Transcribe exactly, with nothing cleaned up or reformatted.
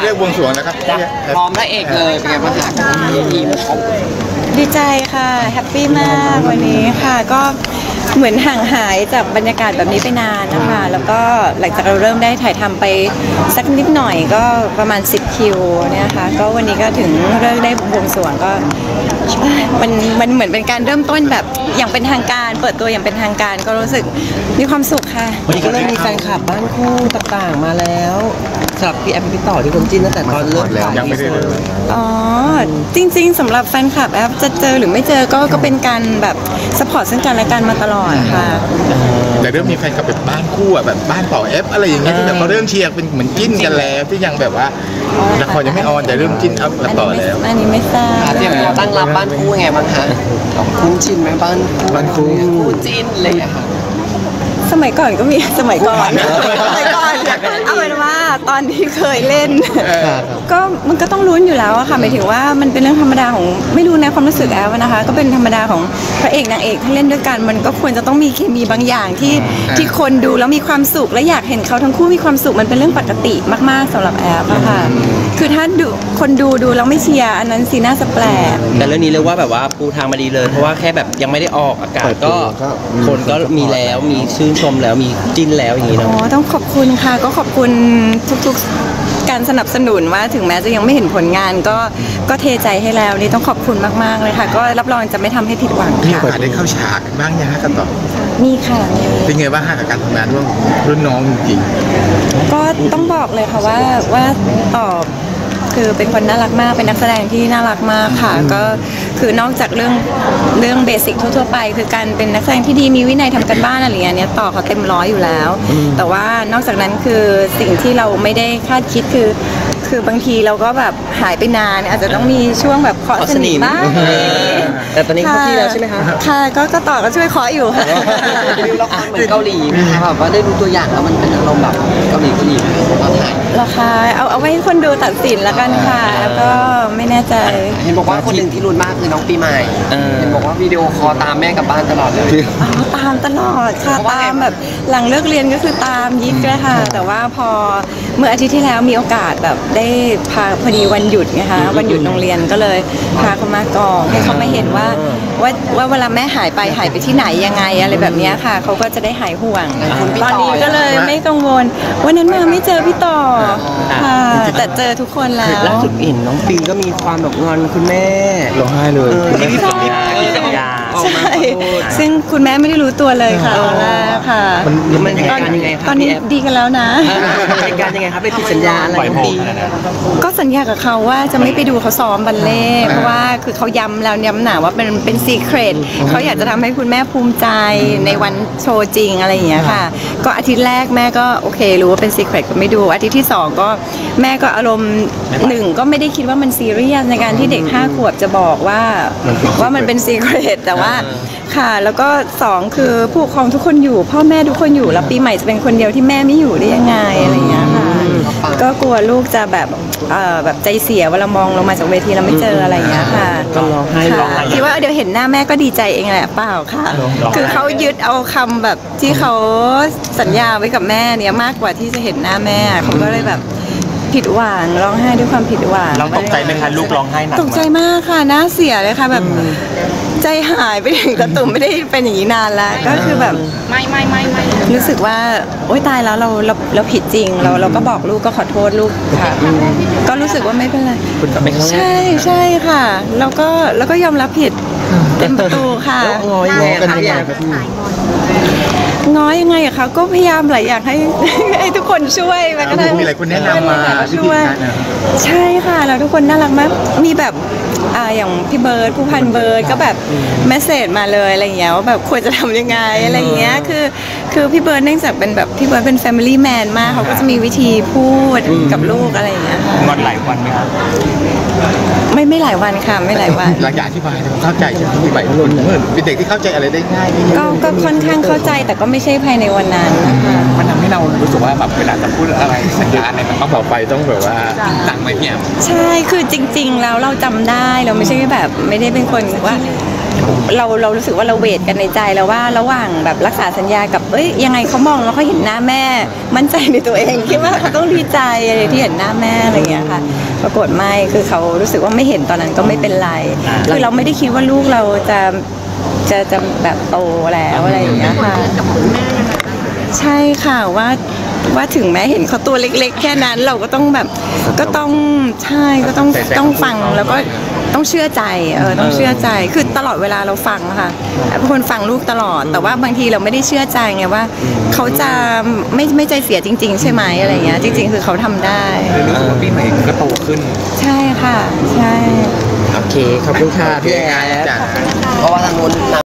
เรื่องบวงสรวงแล้วครับพร้อมพระเอกเลยเป็นไงบ้างคะทีมของดีใจค่ะแฮปปี้มากวันนี้ค่ะก็เหมือนห่างหายจากบรรยากาศแบบนี้ไปนานนะคะแล้วก็หลังจากเราเริ่มได้ถ่ายทำไปสักนิดหน่อยก็ประมาณสิบคิวเนี่ยค่ะก็วันนี้ก็ถึงเริ่มได้บวงสรวงก็มันมันเหมือนเป็นการเริ่มต้นแบบอย่างเป็นทางการเปิดตัวอย่างเป็นทางการก็รู้สึกมีความสุขค่ะวันนี้ก็เริ่มมีแฟนคลับบ้านคู่ต่างๆมาแล้วสำหรับพี่แอฟพี่ต่อที่คนจิ้นตั้งแต่ตอนเริ่มแล้วยังไม่ได้เลยอ๋อจริงๆสำหรับแฟนคลับแอฟจะเจอหรือไม่เจอก็ก็เป็นการแบบซัพพอร์ตซึ่งกันและกันมาตลอดค่ะแต่เริ่มมีแฟนคลับแบบบ้านคู่อ่ะแบบบ้านต่อเอฟอะไรอย่างเงี้ยที่แบบเขาเริ่มเชียร์เป็นเหมือนจิ้นกันแล้วที่ยังแบบว่าละครยังไม่ออนแต่เริ่มจิ้นอัพต่อแล้วอันนี้ไม่ทราบเตรียมตัวตั้งรับบ้านคู่ไงบ้างคะคุ้นชินไหมบ้านบ้านคู่จิ้นเลยค่ะสมัยก่อนก็มีสมัยก่อนสมัยก่อนเอาเป็นว่าตอนที่เคยเล่นก็มันก็ต้องลุ้นอยู่แล้วอะค่ะหมายถึงว่ามันเป็นเรื่องธรรมดาของไม่รู้นะความรู้สึกแอลนะคะก็เป็นธรรมดาของพระเอกนางเอกที่เล่นด้วยกันมันก็ควรจะต้องมีเคมีบางอย่างที่ที่คนดูแล้วมีความสุขและอยากเห็นเขาทั้งคู่มีความสุขมันเป็นเรื่องปกติมากๆสำหรับแอลค่ะคือถ้าดูคนดูดูแล้วไม่เชียร์อันนั้นสีน่าจะแปลกแต่เรื่องนี้เรียกว่าแบบว่าปูทางมาดีเลยเพราะว่าแค่แบบยังไม่ได้ออกอากาศก็คนก็มีแล้วมีชื่นชมแล้วมีจิ้นแล้วอย่างนี้เนาะอ๋อต้องขอบคุณค่ะก็ขอบคุณทุกๆการสนับสนุนว่าถึงแม้จะยังไม่เห็นผลงานก็ก็เทใจให้แล้วนี่ต้องขอบคุณมากๆเลยค่ะก็รับรองจะไม่ทำให้ผิดหวังมีโอกาสได้เข้าฉากบ้างยังฮะกันต่อมีค่ะเป็นไงบ้างฮะกับการทำงานร่วมรุ่นน้องจริงๆก็ต้องบอกเลยค่ะว่าว่าต่อคือเป็นคนน่ารักมากเป็นนักแสดงที่น่ารักมากค่ะก็คือนอกจากเรื่องเรื่องเบสิกทั่วๆไปคือการเป็นนักแสดงที่ดีมีวินัยทำกันบ้านอะไรอย่างเงี้ยต่อเขาเต็มร้อยอยู่แล้วแต่ว่านอกจากนั้นคือสิ่งที่เราไม่ได้คาดคิดคือคือบางทีเราก็แบบหายไปนานอาจจะต้องมีช่วงแบบเคาะสนิมบ้างแต่ตอนนี้เข้าที่แล้วใช่ไหมคะค่ะก็ก็ต่อก็ช่วยเคาะอยู่ค่ะดูละครเหมือนเกาหลีนะคะแบบว่าได้ดูตัวอย่างแล้วมันเป็นอารมณ์แบบเกาหลีเกาหลีตอนถ่ายราคาเอาเอาไว้ให้คนดูตัดสินแล้วกันค่ะแล้วก็ไม่แน่ใจเห็นบอกว่าคนหนึ่งที่รุนมากคือน้องปีใหม่เห็นบอกว่าวิดีโอคอลตามแม่กลับบ้านตลอดเลยตามตลอดค่ะตามแบบหลังเลิกเรียนก็คือตามยิกเลยค่ะแต่ว่าพอเมื่ออาทิตย์ที่แล้วมีโอกาสแบบได้พาพอดีวันหยุดไงคะวันหยุดโรงเรียนก็เลยพาเขามากองให้เขาไม่เห็นว่าว่าว่าเวลาแม่หายไปหายไปที่ไหนยังไงอะไรแบบนี้ค่ะเขาก็จะได้หายห่วงตอนนี้ก็เลยไม่กังวลวันนั้นมาไม่เจอพี่ต่อค่ะแต่เจอทุกคนแล้วล่าสุดเห็นน้องปีก็มีความแบบงอนคุณแม่ร้องไห้เลยที่พี่สัญญาใช่ซึ่งคุณแม่ไม่ได้รู้ตัวเลยค่ะตอนแรกค่ะมันมันตอนยังไงตอนนี้ดีกันแล้วนะเป็นการยังไงครับไปผิดสัญญาอะไรปีก็สัญญากับเขาว่าจะไม่ไปดูเขาซ้อมบัลเล่ต์เพราะว่าคือเขาย้ำแล้วย้ำหนาว่าเป็นเป็นซีเครตเขาอยากจะทำให้คุณแม่ภูมิใจในวันโชว์จริงอะไรอย่างเงี้ยค่ะก็อาทิตย์แรกแม่ก็โอเครู้ว่าเป็นซีเครตก็ไม่ดูอาทิตย์ที่สองก็แม่ก็อารมณ์หนึ่งก็ไม่ได้คิดว่ามันซีเรียสในการที่เด็กห้าขวบจะบอกว่าว่ามันเป็นซีเครตแต่ว่าค่ะแล้วก็สองคือผู้ปกครองทุกคนอยู่พ่อแม่ทุกคนอยู่แล้วปีใหม่จะเป็นคนเดียวที่แม่ไม่อยู่ได้ยังไงอะไรอย่างเงี้ยค่ะก็กลัวลูกจะแบบเอ่อแบบใจเสียเวลามองลงมาจากเวทีแล้วไม่เจออะไรอย่างเงี้ยค่ะก็ร้องไห้ร้องไห้คิดว่าเดี๋ยวเห็นหน้าแม่ก็ดีใจเองแหละเปล่าค่ะคือเขายึดเอาคำแบบที่เขาสัญญาไว้กับแม่เนี่ยมากกว่าที่จะเห็นหน้าแม่เขาก็เลยแบบผิดหวังร้องไห้ด้วยความผิดหวังเราตกใจไหมคะลูกร้องไห้หนักตกใจมากค่ะน่าเสียเลยค่ะแบบใจหายไปถึงตะตุ่มไม่ได้เป็นอย่างนี้นานแล้วก็คือแบบไม่ไม่ไม่ไม่รู้สึกว่าโอ๊ยตายแล้วเราเราเราผิดจริงเราเราก็บอกลูกก็ขอโทษลูกค่ะก็รู้สึกว่าไม่เป็นไรใช่ใช่ค่ะแล้วก็แล้วก็ยอมรับผิดเต็มประตูค่ะง้อยกันยังไงครับพี่ง้อยยังไงอะคะก็พยายามหลายอย่างให้ให้ทุกคนช่วยแม้กระทั่งมีหลายคนแนะนำมาช่วยใช่ค่ะแล้วทุกคนน่ารักมากมีแบบอ่าอย่างพี่เบิร์ดผู้พันเบิร์ดก็แบบเมสเซจมาเลยอะไรอย่างเงี้ยว่าแบบควรจะทำยังไงอะไรอย่างเงี้ยคือคือพี่เบิร์ดเนื่องจากเป็นแบบพี่เบิร์ดเป็นแฟมิลี่แมนมากเขาก็จะมีวิธีพูดกับลูกอะไรอย่างเงี้ยงอนหลายวันไหมครับไม่ไม่หลายวันค่ะไม่หลายวันหลังจากอธิบายเข้าใจใช่ไหมพี่ใบรุ่นเป็นเด็กที่เข้าใจอะไรได้ง่ายก็ก็ค่อนข้างเข้าใจแต่ก็ไม่ใช่ภายในวันนั้นนะคะมันทำให้เรารู้สึกว่าแบบเวลาจะพูดอะไรสัญญาอะไรมันต้องบอกไปต้องแบบว่าตั้งไว้เนี่ยใช่คือจริงๆแล้วเราจำได้เราไม่ใช่แบบไม่ได้เป็นคนว่าเราเรารู้สึกว่าเราเวทกันในใจแล้วว่าระหว่างแบบรักษาสัญญากับเอ้ยยังไงเขามองแล้วเขาเห็นหน้าแม่ มั่นใจในตัวเองคิดว่าเขาต้องดีใจอะไรที่เห็นหน้าแม่อะไรอย่างเงี้ยค่ะปรากฏไม่คือเขารู้สึกว่าไม่เห็นตอนนั้นก็ไม่เป็นไรคือเราไม่ได้คิดว่าลูกเราจะจะจะแบบโตแล้วอะไรอย่างเงี้ยค่ะใช่ค่ะว่าว่าถึงแม้เห็นเขาตัวเล็กๆแค่นั้นเราก็ต้องแบบก็ต้องใช่ก็ต้องต้องฟังแล้วก็ต้องเชื่อใจเออต้องเชื่อใจคือตลอดเวลาเราฟังค่ะเป็นคนฟังลูกตลอดแต่ว่าบางทีเราไม่ได้เชื่อใจไงว่าเขาจะไม่ไม่ใจเสียจริง ๆ ใช่ไหมอะไรเงี้ยจริง ๆ คือเขาทำได้รู้สึกว่าปีใหม่ก็โตขึ้นใช่ค่ะใช่โอเคขอบคุณค่ะพี่แอร์จ้ะเพราะว่าทางนู้น